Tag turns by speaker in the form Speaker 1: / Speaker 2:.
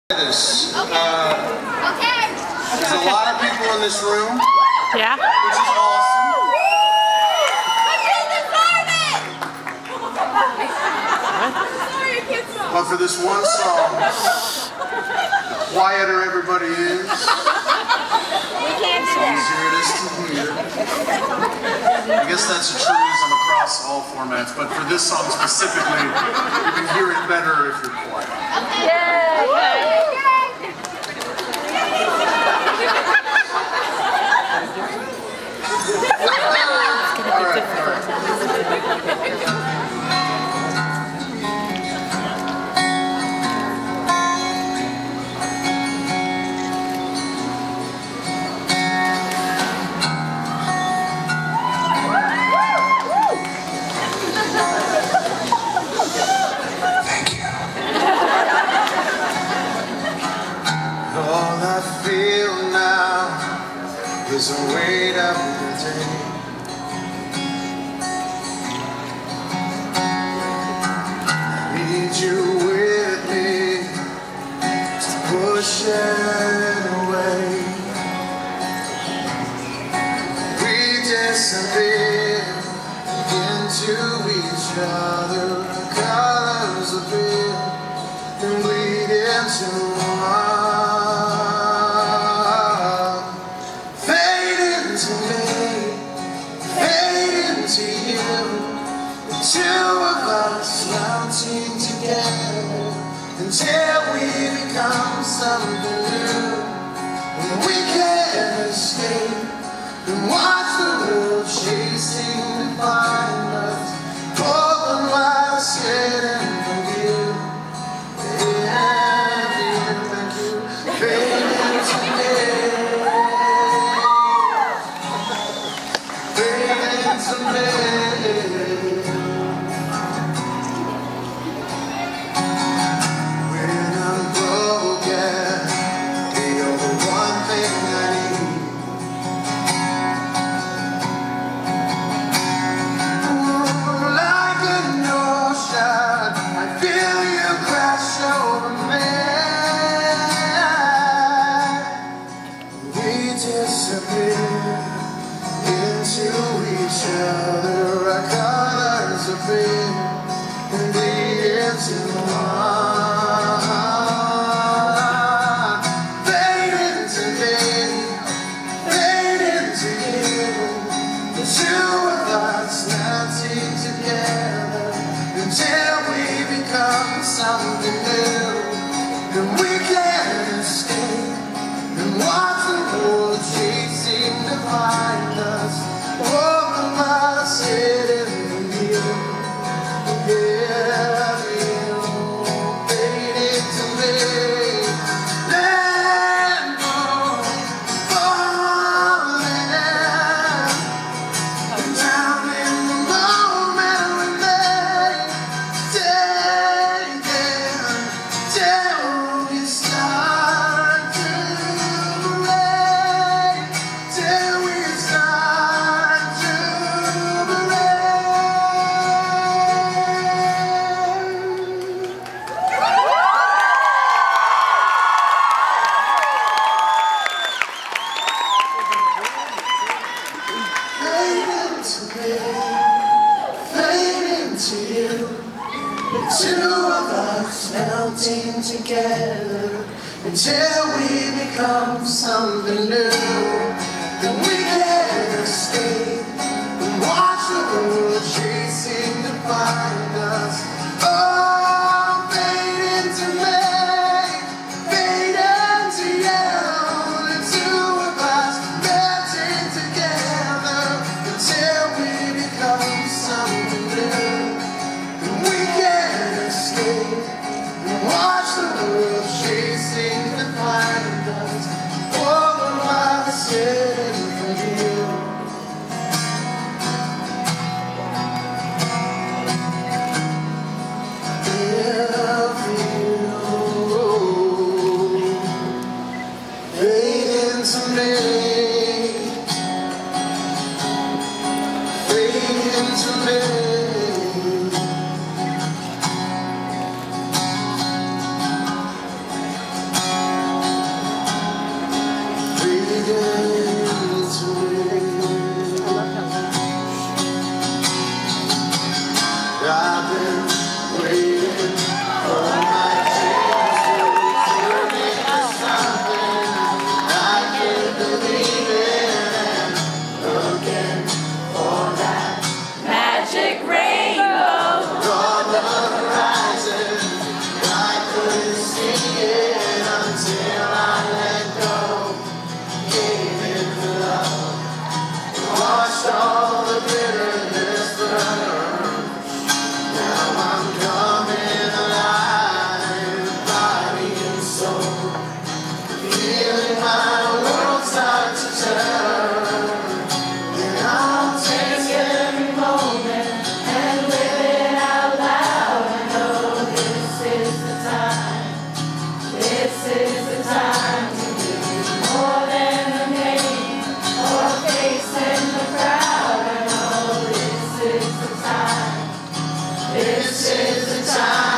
Speaker 1: This.
Speaker 2: Okay.
Speaker 1: There's a lot of people in this room.
Speaker 3: Yeah.
Speaker 1: Which is awesome. But for this one song, the quieter everybody is, the easier it is to hear. I guess that's a truism across all formats, but for this song specifically, you can hear it better if you're quiet.
Speaker 2: Yay!
Speaker 1: All right. All I feel now is a weight of the day. I need you with me to push it away. We disappear into each other, the colors appear and bleed into one. Two of us melting together until we become something new, and we can't escape and watch the world chasing to find us. Open wide, sitting for you. Yeah, thank you, fading to me, fading to me. Disappear into each other, our colors appear and bleed into one. Fade into me, fade into you, the two of us melting together until we become something new, and we can't escape and watch the world chasing to find us. All of us hidden in you. Yeah, you faded to me. Land falling down in the moment we made. Taken till we start to break. Till we start to break. Fade into me, fade into you, the two of us melting together until we become something new, and we can't escape and watch the world chasing to find us. Oh, fade into me, fade into you, the two of us melting together until we become something new, and we can't escape and watch the world chasing to find us. All of us.
Speaker 3: is the time to do more than a name or a face in the crowd. I know this is the time. This is the time.